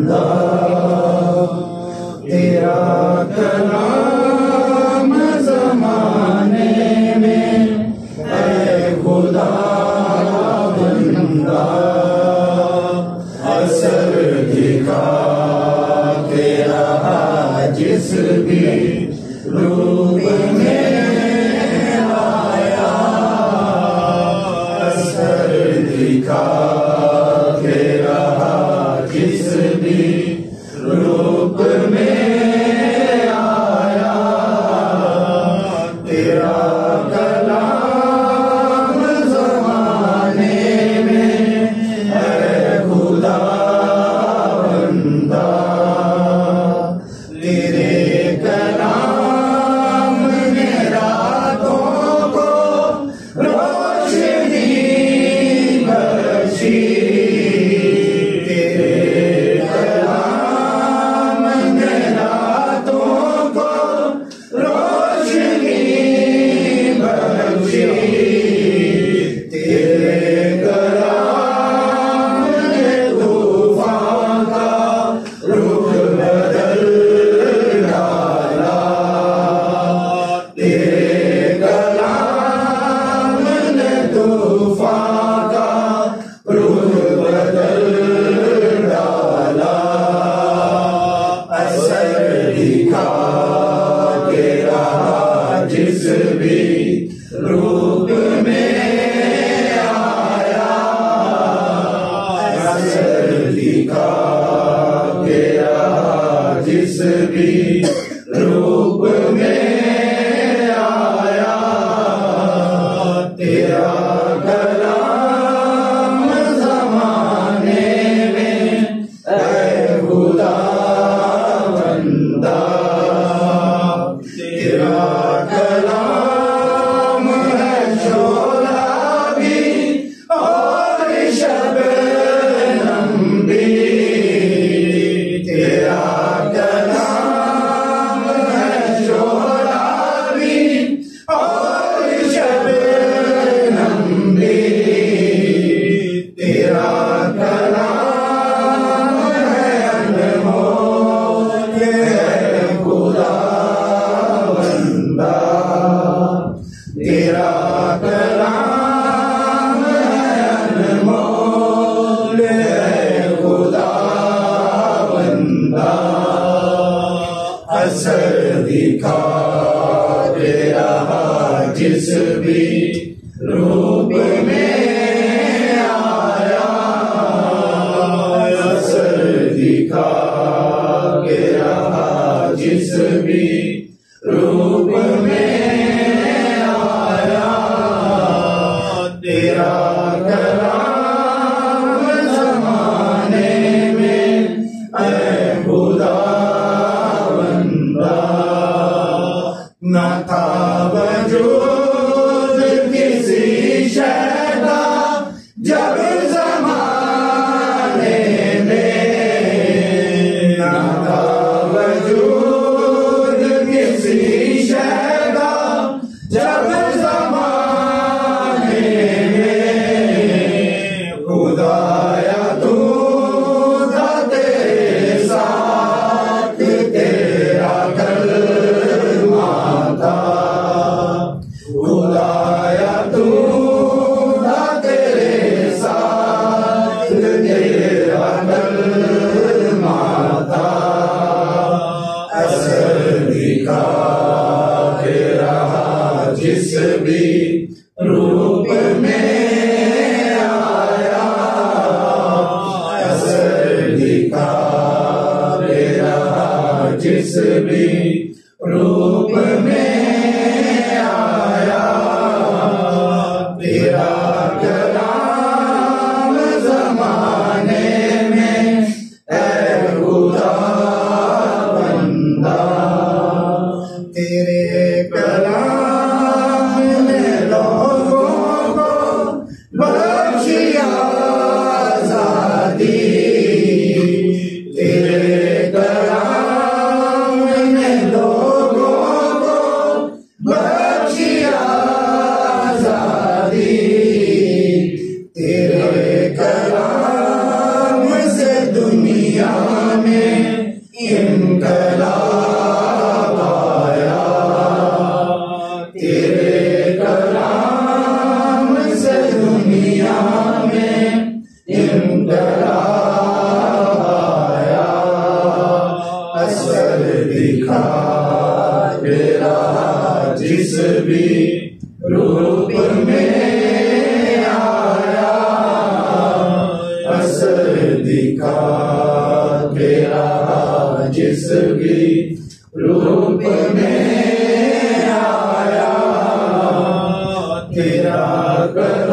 बंदा, तेरा कलाम ज़माने में है खुदा बंदा, असर दिखा तेरा जिस भी रूप में आया, असर दिखा तेरा जिस भी रूप में आया, तेरा कलाम ज़माने में है खुदा बंदा, तेरे कलाम ने रातों को रोशनी बख्शी, तेरे कलाम ने रातों को रोशनी बख्शी, तेरे कलाम ने तूफान का रुख बदल डाला, तेरे कलाम ने तूफान का रुख बदल डाला, असर दिखा तेरा जिस भी रूप में आया, असर दिखा तेरा जिस भी रूप में आया, तेरा कलाम ज़माने में है खुदा बंदा, तेरा कलाम है शोला भी और शबनम भी, तेरा कलाम है शोला भी और शबनम भी, तेरा कलाम है अनमोल है खुदा बंदा, तेरा कलाम है अनमोल है खुदा बंदा, असर दिखा तेरा जिस भी रूप में आया, असर दिखा तेरा जिस भी रूप में आया, तेरा कलाम ज़माने में है खुदा बंदा, न था वजूद किसी शय का जब ज़माने में, न था वजूद किसी शय का जब ज़माने में, खुदाया तू था तेरे साथ, तेरा कलमा था, खुदाया तू था तेरे साथ, तेरा कलमा था, असर दिखा तेरा जिस भी रूप में आया, असर दिखा तेरा जिस भी रूप में आया, तेरा कलाम ज़माने में है खुदा बंदा, तेरे कलाम ने लोगों को बख्शी आज़ादी, तेरे कलाम ने रूप में आया, तेरा